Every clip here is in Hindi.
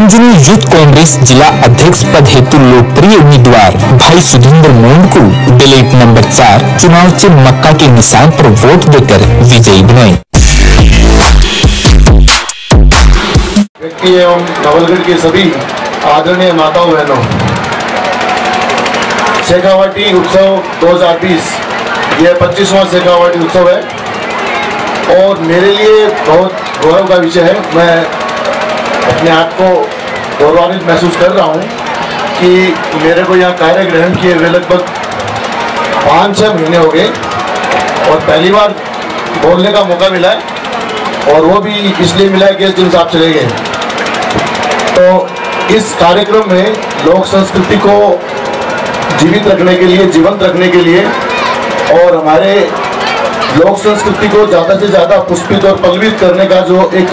झुंझुनू यूथ कांग्रेस जिला अध्यक्ष पद हेतु लोकप्रिय उम्मीदवार भाई सुधींद्र मोंड को डिलीट नंबर 4 चुनाव चिन्ह मक्का के निशान पर वोट देकर विजयी बनाए। व्यक्ति एवं नवलगढ़ के सभी आदरणीय माताओं बहनों, शेखावाटी उत्सव 2020 यह 25वां शेखावाटी उत्सव है और मेरे लिए बहुत गौरव का विषय है। मैं अपने आप को गौरवान्वित महसूस कर रहा हूँ कि मेरे को यहाँ कार्य ग्रहण किए हुए लगभग 5-6 महीने हो गए और पहली बार बोलने का मौका मिला है और वो भी इसलिए मिला है कि जिन साहब चले गए। तो इस कार्यक्रम में लोक संस्कृति को जीवित रखने के लिए, जीवंत रखने के लिए और हमारे लोक संस्कृति को ज़्यादा से ज़्यादा पुष्पित और पल्लवित करने का जो एक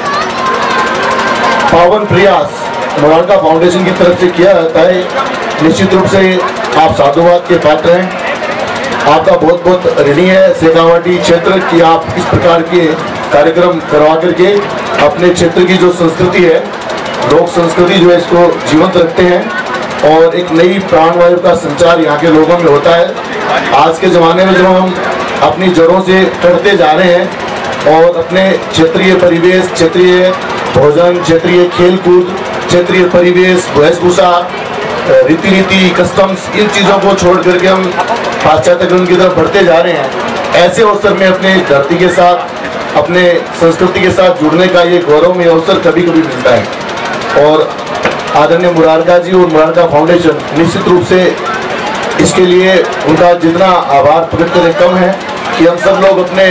पावन प्रयास मोरारका फाउंडेशन की तरफ से किया जाता है, निश्चित रूप से आप साधुवाद के पात्र हैं। आपका बहुत बहुत ऋणी है शेखावाटी क्षेत्र की आप इस प्रकार के कार्यक्रम करवा करके अपने क्षेत्र की जो संस्कृति है, लोक संस्कृति जो है, इसको जीवंत रखते हैं और एक नई प्राणवायु का संचार यहाँ के लोगों में होता है। आज के ज़माने में जब हम अपनी जड़ों से कटते जा रहे हैं और अपने क्षेत्रीय परिवेश, क्षेत्रीय भोजन, क्षेत्रीय खेलकूद, क्षेत्रीय परिवेश, वेशभूषा, रीति नीति, कस्टम्स, इन चीज़ों को छोड़ करके हम पाश्चात्यकरण की तरफ बढ़ते जा रहे हैं। ऐसे अवसर में अपने धरती के साथ, अपने संस्कृति के साथ जुड़ने का ये गौरवमय अवसर कभी कभी मिलता है और आदरणीय मुरारका जी और मुरारका फाउंडेशन निश्चित रूप से इसके लिए उनका जितना आभार प्रकट करें कम है कि हम सब लोग अपने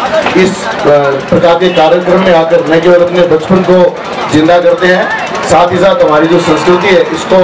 इस प्रकार के कार्यक्रम में आकर न केवल अपने बचपन को जिंदा करते हैं, साथ ही साथ हमारी जो संस्कृति है इसको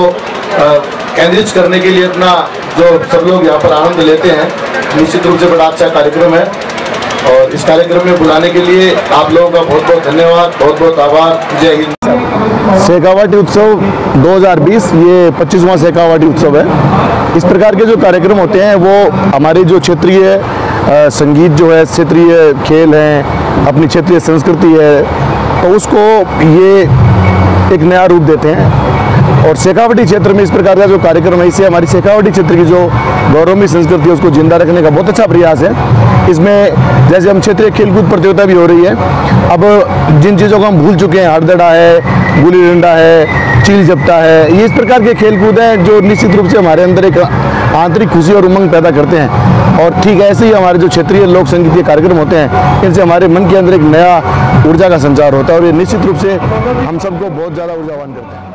केंद्रित करने के लिए अपना जो सब लोग यहाँ पर आनंद लेते हैं। निश्चित रूप से बड़ा अच्छा कार्यक्रम है और इस कार्यक्रम में बुलाने के लिए आप लोगों का बहुत बहुत धन्यवाद, बहुत बहुत आभार। जय हिंद। शेखावाटी उत्सव 2020 ये 25वां शेखावाटी उत्सव है। इस प्रकार के जो कार्यक्रम होते हैं वो हमारे जो क्षेत्रीय संगीत जो है, क्षेत्रीय खेल हैं, अपनी क्षेत्रीय संस्कृति है, तो उसको ये एक नया रूप देते हैं। और शेखावाटी क्षेत्र में इस प्रकार का जो कार्यक्रम है, इससे हमारी शेखावाटी क्षेत्र की जो गौरवमयी संस्कृति है उसको जिंदा रखने का बहुत अच्छा प्रयास है। इसमें जैसे हम क्षेत्रीय खेलकूद प्रतियोगिता भी हो रही है। अब जिन चीज़ों को हम भूल चुके हैं, हरदड़ा है, गुल्ली डंडा है, चील झपटा है, ये इस प्रकार के खेलकूद हैं जो निश्चित रूप से हमारे अंदर एक आंतरिक खुशी और उमंग पैदा करते हैं। और ठीक ऐसे ही हमारे जो क्षेत्रीय लोक संगीत के कार्यक्रम होते हैं, इनसे हमारे मन के अंदर एक नया ऊर्जा का संचार होता है और ये निश्चित रूप से हम सबको बहुत ज़्यादा ऊर्जावान करते हैं।